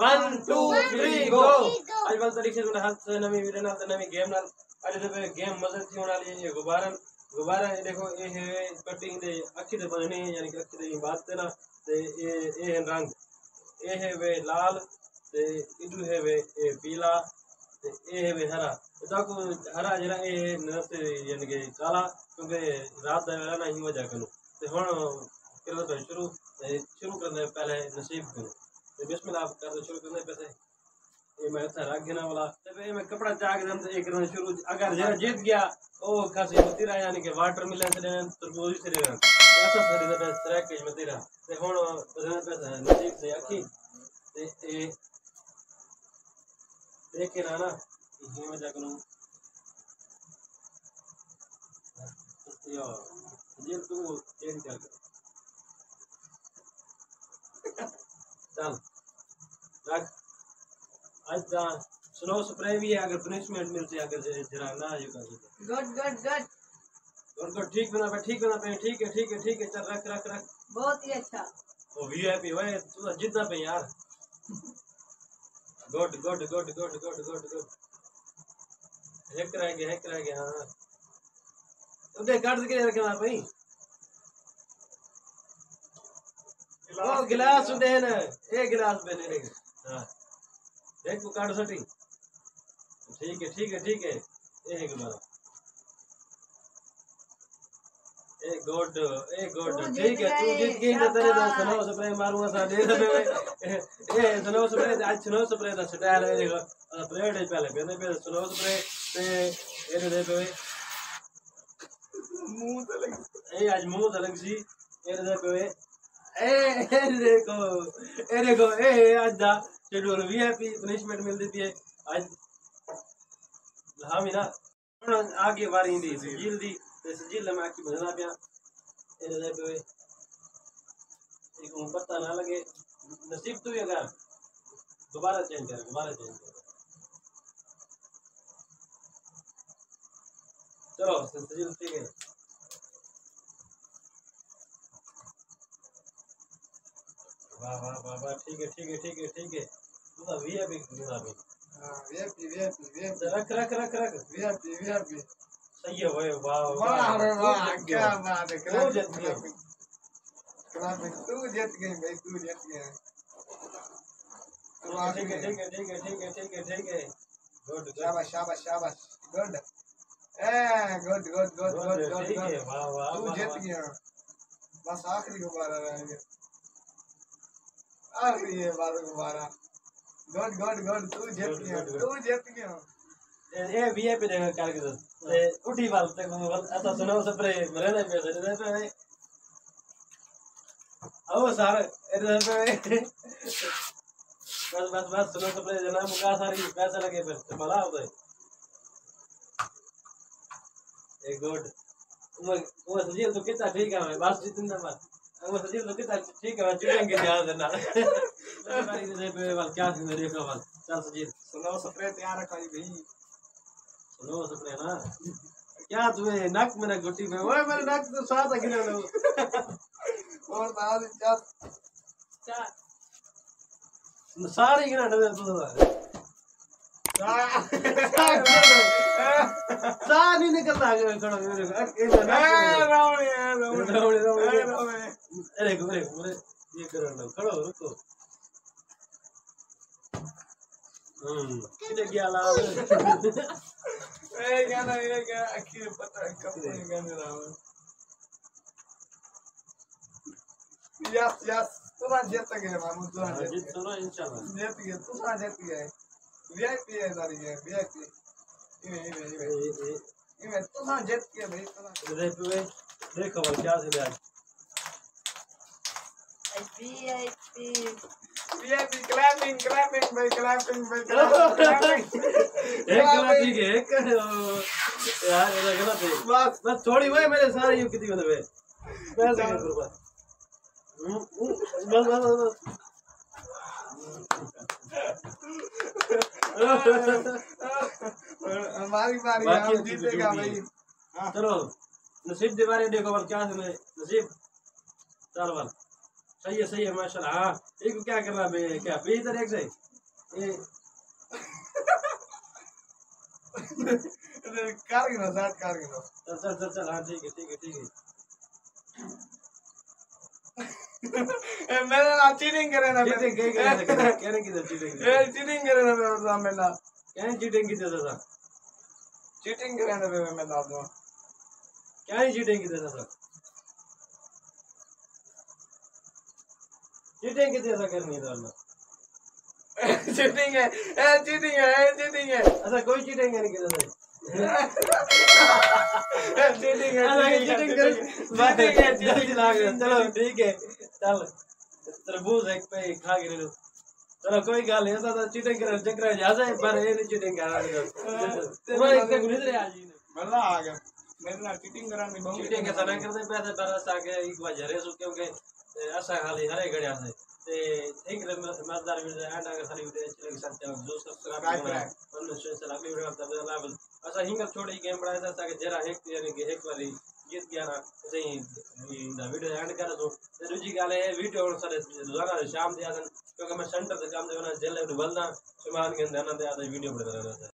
1 2 3 गो। आज वाल तरीके से हाथ से नवी वीडियो ना नवी गेम ना आज दे गेम मदद थी होने वाली ये गुब्बारा ये देखो ये है कटिंग दे अखी दे बनने यानी कि अखी दे बात है ना ते ये है रंग ये है वे लाल ते इदु है वे पीला ते ये है वे हरा ताको हरा जरा ये नस यानी कि काला क्योंकि रात दा वेला ना ही वजह कनो ते हुन करो तो शुरू करने पहले नसीब करो तो बिस्मिल्लाह आप कर शुरू करने पे ये मैं था रख देना वाला जब ये मैं कपड़ा चाक दम से एक करना शुरू अगर जरा जीत गया ओ खासी मतीरा यानी कि वाटरमेलन से देना तरबूज से देना ऐसा सरी दे ट्रैक के मतीरा ते हुन बदलने पे नसीब से अखी ते ए देखे ना ये मजा करूं यो ये तू चेंज कर चल रख आज स्नो स्प्रे भी है अगर पनिशमेंट मिलती है अगर जरा ना ये कर गुड गुड गुड गुड ठीक बना पे ठीक है चल रख बहुत ही अच्छा। ओ वीआईपी भाई तू जितना पे यार गुड हैक रह गया हां तो दे काट के रखना भाई ओ गिलास दे ना एक गिलास पे ले हां देख को काट सटी ठीक है एक बार एक गुड ठीक है तू जीत गई ना तेरे तो स्नो स्प्रे मारूंगा सा दे दे ए स्नो स्प्रे आज स्नो स्प्रे दा स्टाइल है देखो प्लेट है पहले पे स्नो स्प्रे ते ये दे पे मुंह तो लग ए आज मुंह तलक सी ये दे पे ए देखो आज दा शेड्यूल वीआईपी पनिशमेंट मिल देती है आज हामी ना आगे बारी दी सजील दी ते सजील में आकी बजना पिया ए दे पे एक पता ना लगे नसीब तू अगर दोबारा चेंज कर चलो सजील ठीक है वाह ठीक है तू तो वीआईपी बना भी हां वीआईपी रख सही है भाई वाह क्या बात है तू जीत गया तू जीत गई भाई तू जीत गया ठीक है गुड शाबाश गुड गुड ठीक है वाह तू जीत गया बस आखिरी गुब्बारा रह गया आखिरी ये बार गुब्बारा गुड तू जीत गया ये वीआईपी देखा करके ते उठी वाल तक ऐसा सुनो स्प्रे मरे पैसे दे पे आओ सर इधर पे बस सुनो स्प्रे जना मुका सारी पैसे लगे फिर भला होता है एक गुड वो सजील तो कितना ठीक है बस जितना बस वो सजील तो कितना ठीक है चुकेंगे ध्यान देना बारी दे पे वाल क्या थी मेरे का वाल चल सजील सुनो स्प्रे तैयार रखा भाई सुनो स्प्रे ना क्या तुम्हें नक मेरा गुट्टी में ओए मेरे नक तो साथ गिरा लो और बाद क्या सारे गिरा दे तू सार नहीं निकलता खड़ो मेरे अरे ये करो खड़ो रुको किधर गया लाल ये क्या आखिर पता है कब ये गाने रहा यस तू जीत गया मामू तू जीत तो ना इंशाल्लाह जीत गया तू जीत गया वीआईपी है सारी है वीआईपी ये तू जीत गया भाई तू देखो क्या से आज वीआईपी क्लैपिंग भाई क्लैपिंग एक यार ये गलत है बस थोड़ी हुए मेरे सारे यू कितनी होते हुए पैसे के ऊपर बस हमारी बारी हम जीतेगा भाई चलो नसीब दीवारें देखो बल क्या है नसीब चल बल सही है माशाल्लाह। हाँ एक क्या करना बे क्या बेहतर एक से ये कार गिनो साठ कार गिनो चल चल चल चल हाँ ठीक है ठीक है ठीक है मेरे ना चीटिंग करे ना चीटिंग कहीं करे ना कहने की चीटिंग चीटिंग करे ना मेरे साथ मेरा क्या चीटिंग की था चीटिंग करे ना मेरे साथ क्या चीटिंग की था चीटिंग की था करनी है तो चीटिंग है चीटिंग है चीटिंग है ऐसा कोई चीटिंग नहीं की था चीटिंग है चीटिंग कर चीटिंग है जल्दी लाग चलो ठीक है चल तरबूज एक पे खा के ले लो चलो कोई गल नहीं ऐसा तो चीटिंग कर चक्कर जा जाए पर ये नहीं चीटिंग कर वो एक तक निकल आ जी बल्ला आ गया मेरे ना चीटिंग करानी बहुत चीटिंग के सना करते पैसे पर ऐसा के एक बार जरे सु क्योंकि ऐसा खाली हरे घड़िया से ते ठीक है मजेदार वीडियो एंड अगर सारी वीडियो अच्छी लगी सकते हैं जो सब्सक्राइब करना है से अगली वीडियो में तब लाभ ऐसा हिंग छोटी गेम बनाया था ताकि जरा एक यानी कि एक बारी जीत गया ना सही वीडियो एंड कर दो दूसरी गल है वीडियो सारे रोजाना शाम दिया क्योंकि मैं सेंटर से काम देना जेल बलदा सामान के अंदर ना वीडियो बनाता रहता